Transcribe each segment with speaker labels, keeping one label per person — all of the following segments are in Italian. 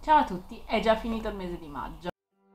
Speaker 1: Ciao a tutti, è già finito il mese di maggio.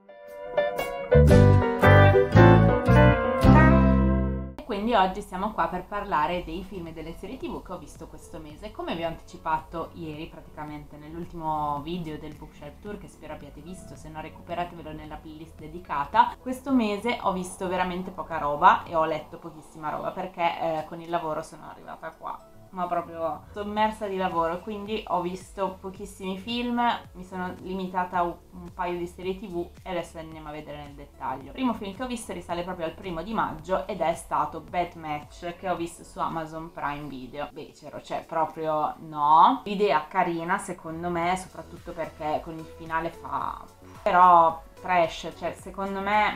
Speaker 1: E quindi oggi siamo qua per parlare dei film e delle serie TV che ho visto questo mese. Come vi ho anticipato ieri praticamente nell'ultimo video del Bookshelf Tour, che spero abbiate visto, se no recuperatevelo nella playlist dedicata, questo mese ho visto veramente poca roba e ho letto pochissima roba perché con il lavoro sono arrivata qua ma proprio sommersa di lavoro, quindi ho visto pochissimi film, mi sono limitata a un paio di serie TV e adesso andiamo a vedere nel dettaglio. Il primo film che ho visto risale proprio al 1° maggio ed è stato Bad Match, che ho visto su Amazon Prime Video. Becero, cioè proprio no. L'idea carina secondo me, soprattutto perché con il finale fa... però trash, cioè secondo me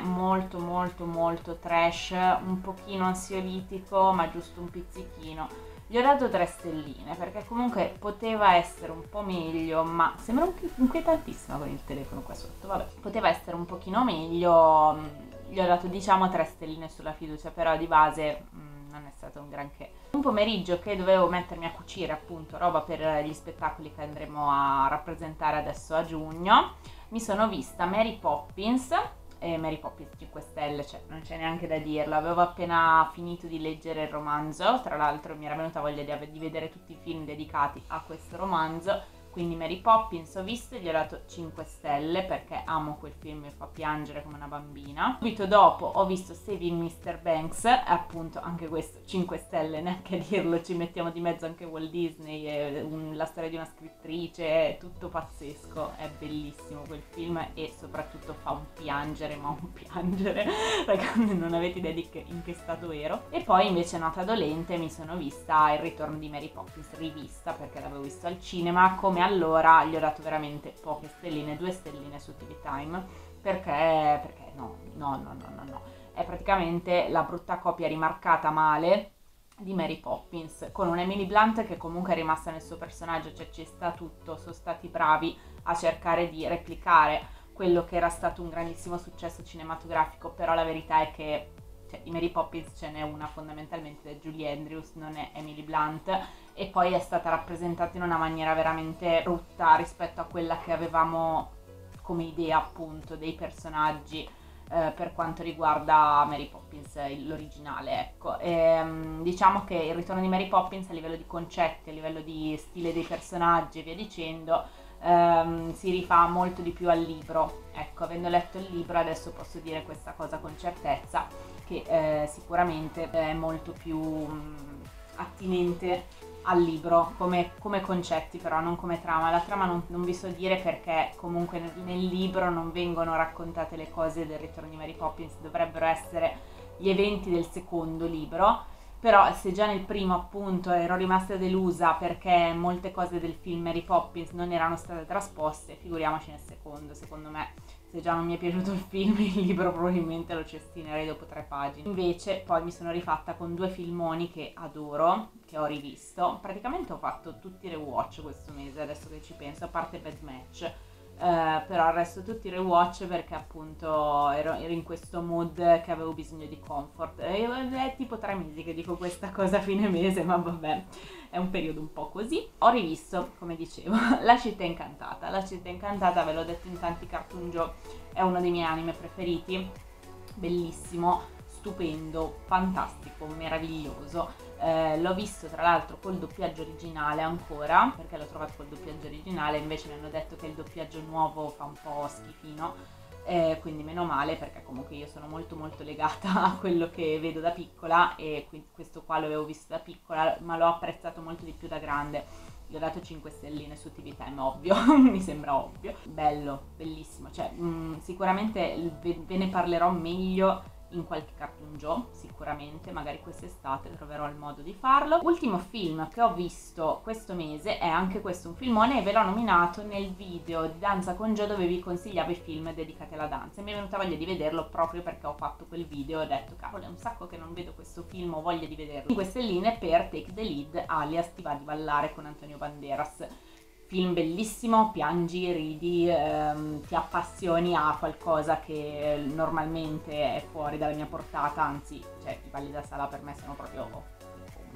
Speaker 1: molto trash, un pochino ansiolitico ma giusto un pizzichino. Gli ho dato 3 stelline perché comunque poteva essere un po' meglio, ma sembra inquietantissima con il telefono qua sotto, vabbè, poteva essere un pochino meglio. Gli ho dato diciamo 3 stelline sulla fiducia, però di base non è stato un granché. Un pomeriggio che dovevo mettermi a cucire appunto roba per gli spettacoli che andremo a rappresentare adesso a giugno, mi sono vista Mary Poppins. E Mary Poppins 5 stelle, cioè non c'è neanche da dirlo. Avevo appena finito di leggere il romanzo, tra l'altro mi era venuta voglia di vedere tutti i film dedicati a questo romanzo, quindi Mary Poppins ho visto e gli ho dato 5 stelle perché amo quel film, mi fa piangere come una bambina. Subito dopo ho visto Saving Mr. Banks, appunto anche questo 5 stelle, neanche a dirlo, ci mettiamo di mezzo anche Walt Disney e la storia di una scrittrice, è tutto pazzesco, è bellissimo quel film e soprattutto fa un piangere, ma un piangere, ragazzi non avete idea di in che stato ero. E poi invece nota dolente mi sono vista Il ritorno di Mary Poppins, rivista perché l'avevo visto al cinema. Come allora gli ho dato veramente poche stelline, 2 stelline su TV Time, perché no, è praticamente la brutta copia rimarcata male di Mary Poppins, con un Emily Blunt che comunque è rimasta nel suo personaggio, cioè ci sta tutto, sono stati bravi a cercare di replicare quello che era stato un grandissimo successo cinematografico, però la verità è che di Mary Poppins ce n'è una fondamentalmente da Julie Andrews, non è Emily Blunt, e poi è stata rappresentata in una maniera veramente brutta rispetto a quella che avevamo come idea appunto dei personaggi per quanto riguarda Mary Poppins, l'originale, ecco. Diciamo che il ritorno di Mary Poppins a livello di concetti, a livello di stile dei personaggi e via dicendo si rifà molto di più al libro, ecco, avendo letto il libro adesso posso dire questa cosa con certezza, che sicuramente è molto più attinente al libro come concetti, però non come trama. La trama non vi so dire perché comunque nel libro non vengono raccontate le cose del ritorno di Mary Poppins, dovrebbero essere gli eventi del secondo libro, però se già nel primo appunto ero rimasta delusa perché molte cose del film Mary Poppins non erano state trasposte, figuriamoci nel secondo. Secondo me se già non mi è piaciuto il film, il libro probabilmente lo cestinerei dopo 3 pagine. Invece poi mi sono rifatta con 2 filmoni che adoro, che ho rivisto. Praticamente ho fatto tutti i rewatch questo mese, adesso che ci penso, a parte Bad Match. Però il resto tutti i rewatch perché appunto ero in questo mood che avevo bisogno di comfort. È tipo 3 mesi che dico questa cosa a fine mese, ma vabbè, è un periodo un po' così. Ho rivisto, come dicevo, La città incantata. La città incantata, ve l'ho detto in tanti Cartoon Joe, è uno dei miei anime preferiti, bellissimo, stupendo, fantastico, meraviglioso. L'ho visto tra l'altro col doppiaggio originale ancora, perché l'ho trovato col doppiaggio originale, invece mi hanno detto che il doppiaggio nuovo fa un po' schifino, quindi meno male perché comunque io sono molto legata a quello che vedo da piccola e questo qua l'avevo visto da piccola ma l'ho apprezzato molto di più da grande. Gli ho dato 5 stelline su TV Time, ovvio, mi sembra ovvio. Bello, bellissimo, cioè sicuramente ve ne parlerò meglio in qualche Cartoon Joe, sicuramente, magari quest'estate troverò il modo di farlo. Ultimo film che ho visto questo mese è anche questo un filmone e ve l'ho nominato nel video di Danza con Joe dove vi consigliavo i film dedicati alla danza e mi è venuta voglia di vederlo proprio perché ho fatto quel video e ho detto cavolo è un sacco che non vedo questo film, ho voglia di vederlo. 5 stelline per Take the Lead, alias Ti va di ballare con Antonio Banderas. Film bellissimo, piangi, ridi, ti appassioni a qualcosa che normalmente è fuori dalla mia portata, anzi, cioè i balli da sala per me sono proprio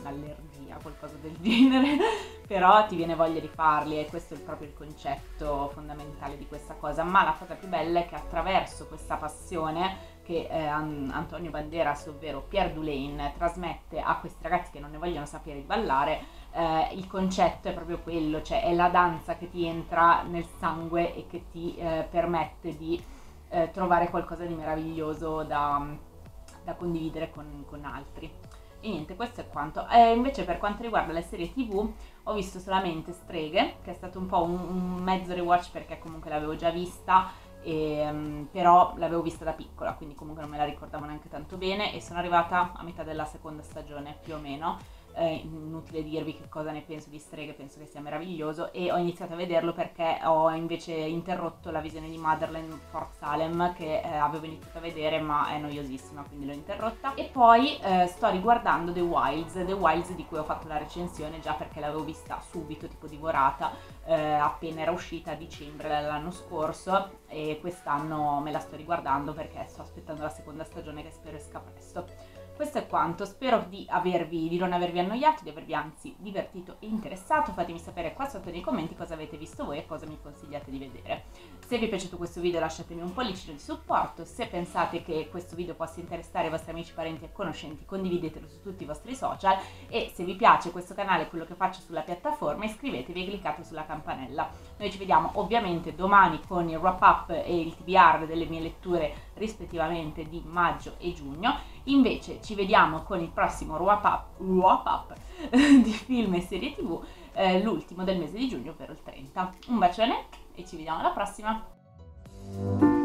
Speaker 1: un'allergia, qualcosa del genere, però ti viene voglia di farli, e questo è proprio il concetto fondamentale di questa cosa. Ma la cosa più bella è che attraverso questa passione che Antonio Banderas, ovvero Pierre Dulain, trasmette a questi ragazzi che non ne vogliono sapere di ballare, il concetto è proprio quello, cioè è la danza che ti entra nel sangue e che ti permette di trovare qualcosa di meraviglioso da condividere con altri. E niente, questo è quanto. Invece per quanto riguarda le serie TV, ho visto solamente Streghe, che è stato un po' un mezzo rewatch perché comunque l'avevo già vista, però l'avevo vista da piccola, quindi comunque non me la ricordavo neanche tanto bene, e sono arrivata a metà della seconda stagione più o meno. Inutile dirvi che cosa ne penso di Streghe, penso che sia meraviglioso, e ho iniziato a vederlo perché ho invece interrotto la visione di Motherland for Salem, che avevo iniziato a vedere ma è noiosissima, quindi l'ho interrotta. E poi sto riguardando The Wilds di cui ho fatto la recensione già perché l'avevo vista subito, tipo divorata, appena era uscita a dicembre dell'anno scorso, e quest'anno me la sto riguardando perché sto aspettando la seconda stagione che spero esca presto. Questo è quanto, spero di non avervi annoiato, di avervi anzi divertito e interessato. Fatemi sapere qua sotto nei commenti cosa avete visto voi e cosa mi consigliate di vedere. Se vi è piaciuto questo video lasciatemi un pollicino di supporto, se pensate che questo video possa interessare i vostri amici, parenti e conoscenti condividetelo su tutti i vostri social, e se vi piace questo canale e quello che faccio sulla piattaforma iscrivetevi e cliccate sulla campanella. Noi ci vediamo ovviamente domani con il wrap up e il TBR delle mie letture rispettivamente di maggio e giugno. Invece ci vediamo con il prossimo wrap up di film e serie TV, l'ultimo del mese di giugno, ovvero il 30. Un bacione e ci vediamo alla prossima!